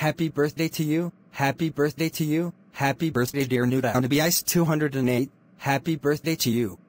Happy birthday to you. Happy birthday to you. Happy birthday, dear Newtownabbeyist208. Happy birthday to you.